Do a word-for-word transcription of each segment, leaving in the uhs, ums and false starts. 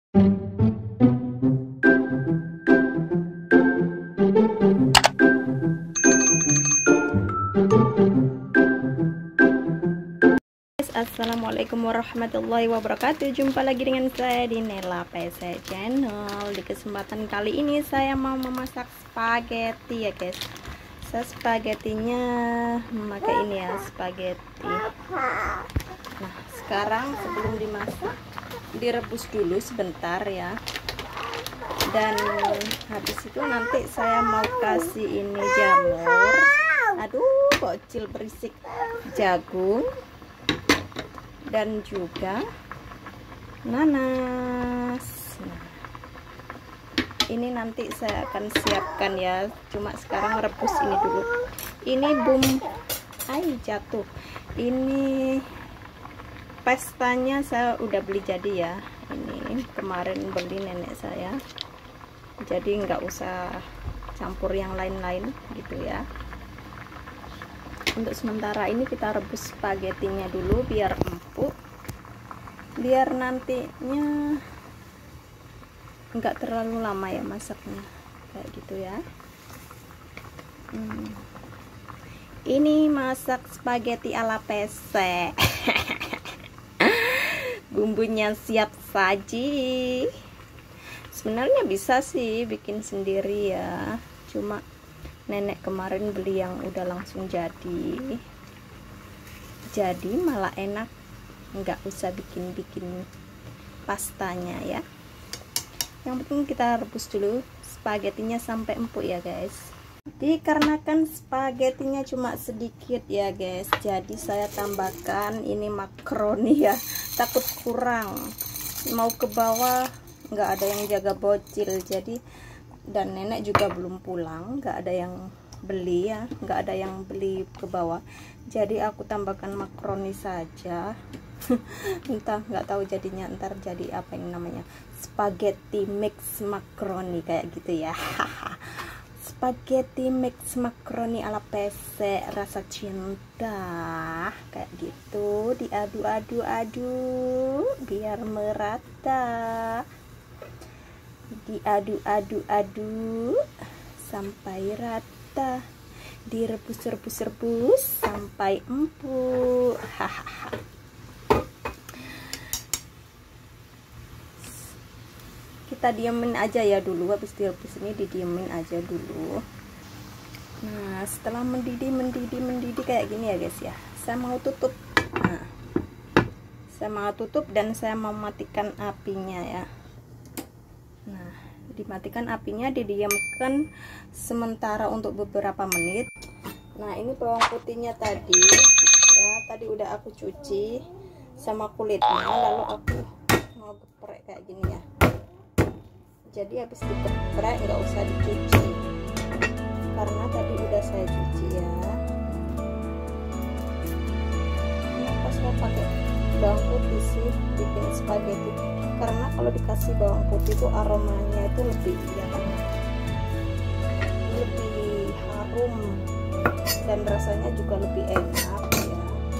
Assalamualaikum warahmatullahi wabarakatuh. Jumpa lagi dengan saya di Nela P C Channel. Di kesempatan kali ini saya mau memasak spaghetti ya guys. Saya spagettinya memakai ini ya, spaghetti. Nah sekarang sebelum dimasak direbus dulu sebentar ya. Dan habis itu nanti saya mau kasih ini jamur. Aduh bocil berisik. Jagung dan juga nanas. Nah, ini nanti saya akan siapkan ya, cuma sekarang rebus ini dulu. Ini bum ay jatuh. Ini pestanya saya udah beli jadi ya, ini kemarin beli nenek saya, jadi nggak usah campur yang lain-lain gitu ya. Untuk sementara ini kita rebus spagettinya dulu biar empuk, biar nantinya enggak terlalu lama ya masaknya, kayak gitu ya. hmm. Ini masak spaghetti ala P C. Bumbunya siap saji. Sebenarnya bisa sih bikin sendiri ya, cuma nenek kemarin beli yang udah langsung jadi jadi malah enak, nggak usah bikin-bikin pastanya ya. Yang penting kita rebus dulu spagettinya sampai empuk ya guys. Dikarenakan spagettinya cuma sedikit ya guys, jadi saya tambahkan ini makaroni ya, takut kurang, mau ke bawah nggak ada yang jaga bocil, jadi dan nenek juga belum pulang, nggak ada yang beli ya, nggak ada yang beli ke bawah, jadi aku tambahkan makaroni saja. Entah, nggak tahu jadinya ntar jadi apa yang namanya spaghetti mix makaroni kayak gitu ya. Spaghetti mix makaroni ala P C rasa cinta kayak gitu, diadu-adu-adu biar merata, diadu-adu-adu sampai rata, direbus-rebus-rebus sampai empuk. Hahaha. Kita diamin aja ya dulu, habis direbus ini didiemin aja dulu. Nah setelah mendidih mendidih mendidih kayak gini ya guys ya, saya mau tutup. Nah saya mau tutup dan saya mau matikan apinya ya. Nah dimatikan apinya, didiamkan sementara untuk beberapa menit. Nah ini bawang putihnya tadi ya, tadi udah aku cuci sama kulitnya, lalu aku mau geprek kayak gini ya. Jadi habis digeprek nggak usah dicuci karena tadi udah saya cuci ya. Kenapa saya pakai bawang putih sih bikin spaghetti? Karena kalau dikasih bawang putih itu aromanya itu lebih ya kan, lebih harum dan rasanya juga lebih enak ya.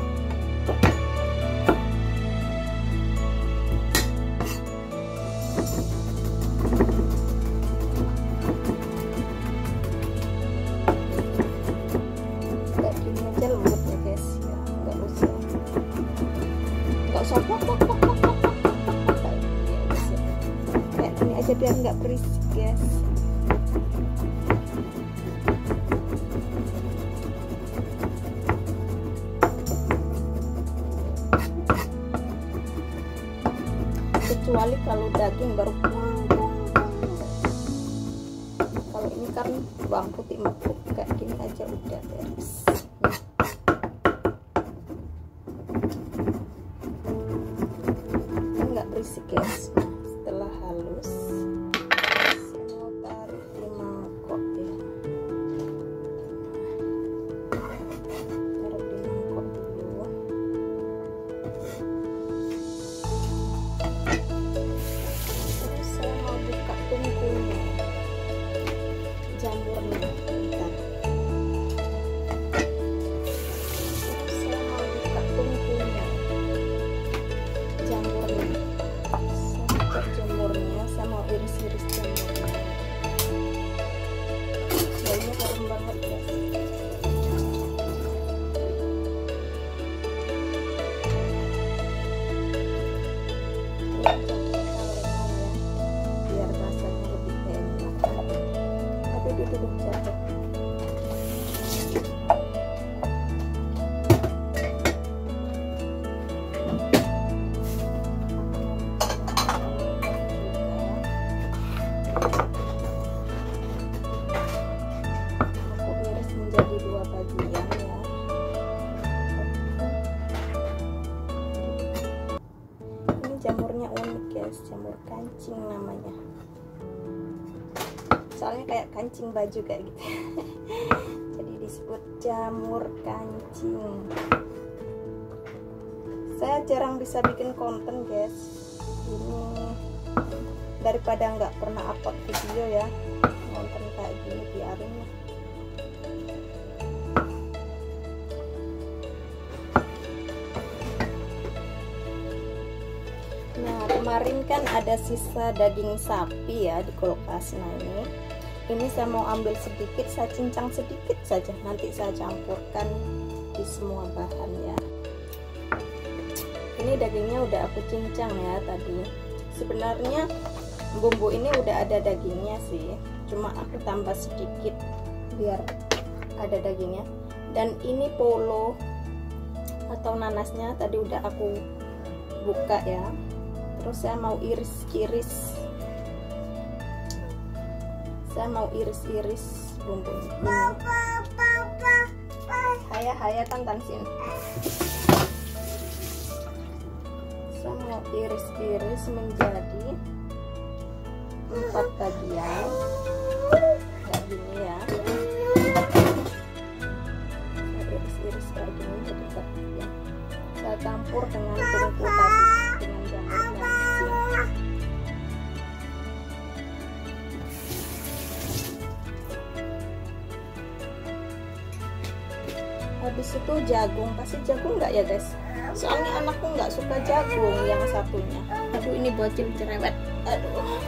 Kayak gini aja lembut ya guys ya, nggak usah nggak usah pok pok pok pok pok kayak gini aja biar nggak berisik guys. Kecuali kalau daging baru puang puang puang. Kalau ini kan bawang putih empuk, kayak gini aja udah beres. Nggak berisik guys. Setelah halus saya mau taruh di mangkok ya. Taruh di mangkok dulu. Terus saya mau buka tungkunya, jamurnya bentar. Terus saya mau buka tungkunya, jamurnya. Saya buka jamurnya. kancing namanya, soalnya kayak kancing baju kayak gitu. Jadi disebut jamur kancing. Saya jarang bisa bikin konten guys, ini daripada nggak pernah upload video ya, konten kayak gini biarin lah. Nah kemarin kan ada sisa daging sapi ya di kulkas. Nah ini ini saya mau ambil sedikit, saya cincang sedikit saja, nanti saya campurkan di semua bahan ya. Ini dagingnya udah aku cincang ya tadi. Sebenarnya bumbu ini udah ada dagingnya sih, cuma aku tambah sedikit biar ada dagingnya. Dan ini polo atau nanasnya tadi udah aku buka ya. Terus saya mau iris-iris, saya mau iris-iris bumbu ini. Haya-haya kan tansin. Saya mau iris-iris menjadi empat bagian kayak gini ya. Saya iris-iris kayak gini jadi empat bagian. Saya campur dengan tungku tadi, dengan jamur kancing. Habis itu jagung, kasih jagung nggak ya guys? Soalnya anakku nggak suka jagung yang satunya. Aduh ini bocil cerewet. Aduh.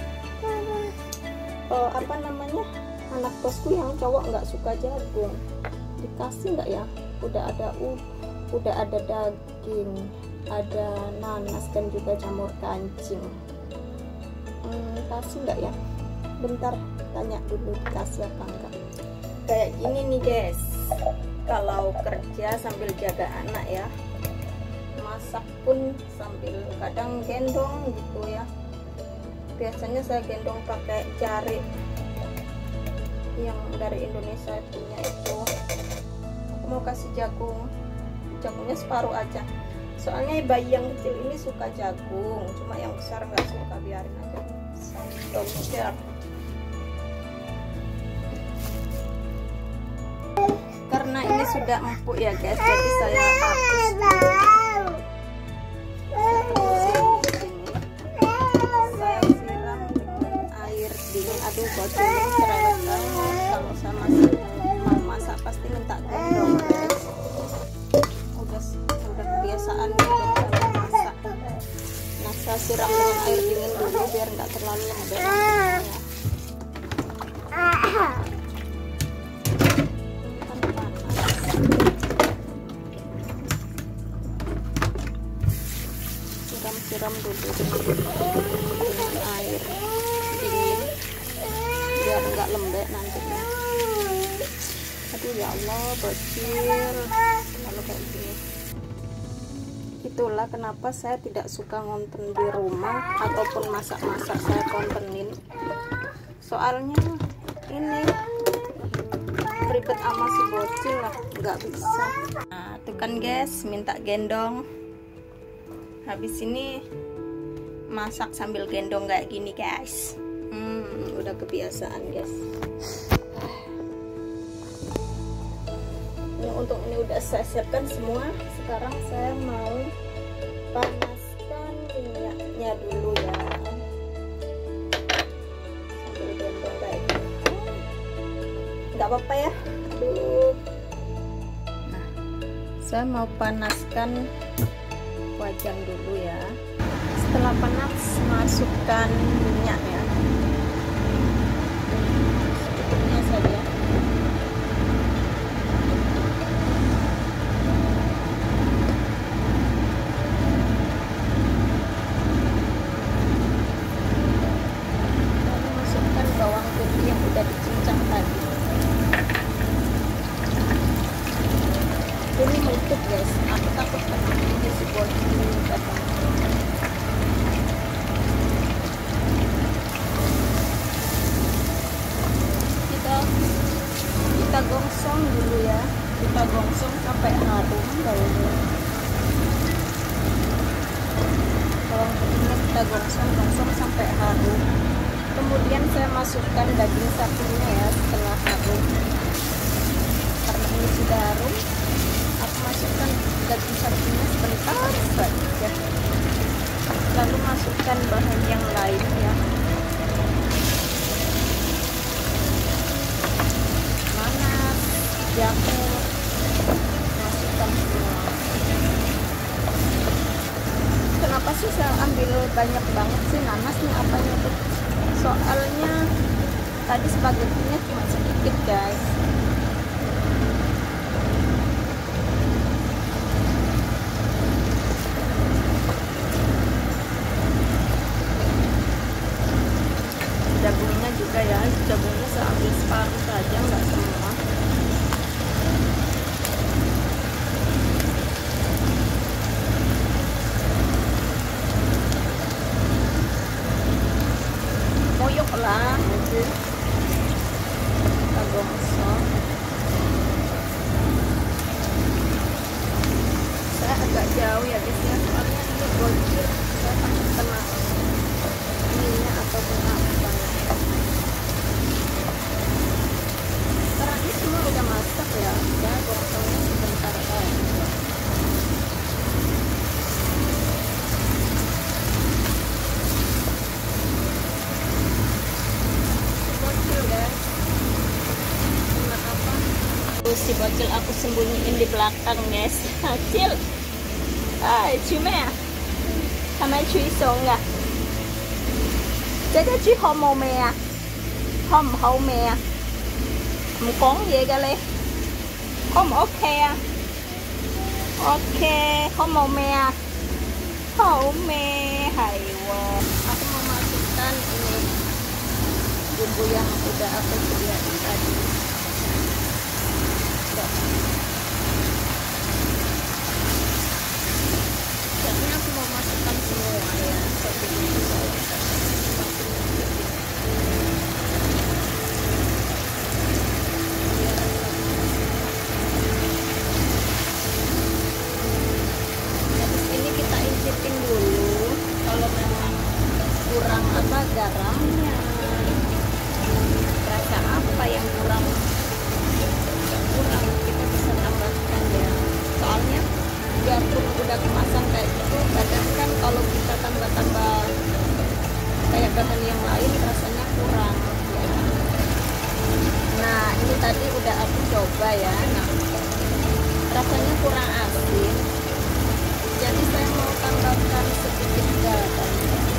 Uh, apa namanya? Anak bosku yang cowok nggak suka jagung. Dikasih nggak ya? Udah ada uh, udah ada daging, ada nanas dan juga jamur kancing. Hmm, kasih nggak ya? Bentar tanya dulu dikasih apa enggak. Kayak gini nih guys. Kalau kerja sambil jaga anak ya, masak pun sambil kadang gendong gitu ya. Biasanya saya gendong pakai jari yang dari Indonesia punya itu. Aku mau kasih jagung, jagungnya separuh aja. Soalnya bayi yang kecil ini suka jagung, cuma yang besar nggak suka, biarin aja. Don't care. Karena ini sudah empuk ya guys, jadi saya hapus dulu. Saya siram dengan air dingin. Aduh bocornya cerewet banget. Kalau saya masih mau masak pasti minta gendong guys. Udah udah kebiasaan gendong kalau masak. Nah saya siram dengan air dingin dulu biar nggak terlalu lembek nantinya. Siram dulu dengan air dingin biar enggak lembek nantinya. Aduh ya Allah bocil kalau kayak gini. Itulah kenapa saya tidak suka ngonten di rumah ataupun masak-masak saya kontenin, soalnya ini ribet sama si bocil lah, nggak bisa. Nah tuh kan guys, minta gendong. Habis ini masak sambil gendong kayak gini guys. Hmm, udah kebiasaan guys. Ini untuk ini udah saya siapkan semua. Sekarang saya mau panaskan minyaknya dulu ya. Sambil gendong kayak gini. Nggak apa-apa ya. Aduh. Nah, saya mau panaskan wajan dulu ya. Setelah panas masukkan minyak ya, secukupnya saja. Lalu masukkan bawang putih yang udah dicincang tadi. Ini meletup guys, aku takut ini si bocil datang. kemudian saya masukkan daging sapinya ya setelah harum. Karena ini sudah harum, aku masukkan daging sapinya sebentar saja. Lalu masukkan bahan yang lain ya. Nanas, jamur, masukkan semua. Kenapa sih saya ambil banyak banget sih nanasnya, apanya tuh? Soalnya tadi spagettinya cuma sedikit guys. Jagungnya juga ya, jagungnya saya ambil separuh saja, nggak semua. Moyok lah aja, kita gosok. Saya agak jauh ya guys ya, soalnya ini bocil, saya takut kena ininya ataupun apa. Sekarang ini semua udah masak ya, udah gosoknya sebentar aja. Bocil guys, enak apa? Si bocil aku sembunyiin di belakang guys. Kecil. Ah, cuma ya. Kamay chui song à. Cái cái chú hôm màu mè à? Hôm hậu mè à? Một con gì cả lên? Hôm ok à? Ok, hôm màu mè à? Hậu mè hay wow. Aku mau masukkan ini bumbu yang udah aku sediain tadi. Jadi aku mau masukkan semua ya, seperti itu saja. Habis ini kita incipin dulu kalau memang kurang apa garamnya, rasa apa yang kurang kurang kita bisa tambahkan ya. Soalnya biarpun udah kemasan kayak gitu, kadang kan kalau kita tambah-tambah kayak bahan yang lain rasanya kurang ya. Nah ini tadi udah aku coba ya, nah rasanya kurang asin, jadi saya mau tambahkan sedikit garam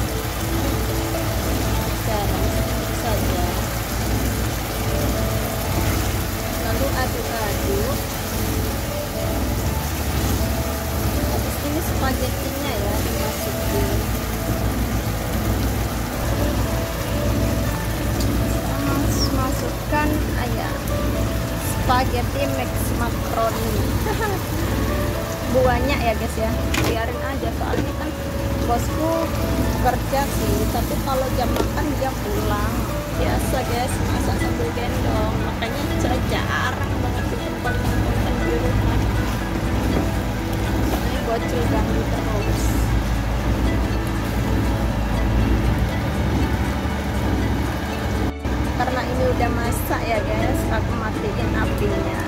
garam sedikit saja, lalu aduk-aduk. Habis ini spagettinya ya dimasukin. Kita masukkan ayam spaghetti mix macaroni. Banyak ya guys ya, biarin aja soalnya kan bosku kerja sih, tapi kalau jam makan dia pulang. Biasa guys, masak sambil gendong, makanya saya jarang banget bikin konten-konten di rumah. Ini bocil ganggu terus. Karena ini udah masak ya guys, aku matiin apinya.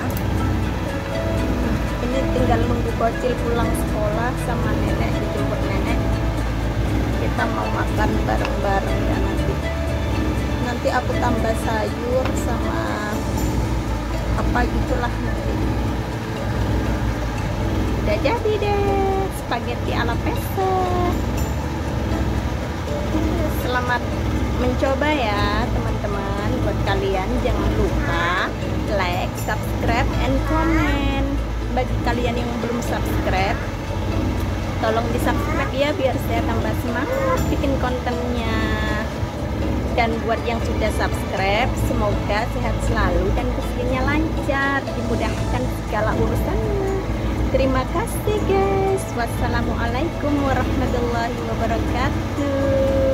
Ini tinggal nunggu bocil pulang sekolah sama nenek, dijemput nenek. Kita mau makan bareng-bareng ya nanti. Nanti aku tambah sayur sama apa gitulah nanti. Udah jadi deh spaghetti ala pesto. Selamat mencoba ya teman-teman. Buat kalian jangan lupa like, subscribe, and comment. Bagi kalian yang belum subscribe, tolong di subscribe ya biar saya tambah semangat bikin kontennya. Dan buat yang sudah subscribe, semoga sehat selalu dan rezekinya lancar, dimudahkan segala urusannya. Terima kasih guys. Wassalamualaikum warahmatullahi wabarakatuh.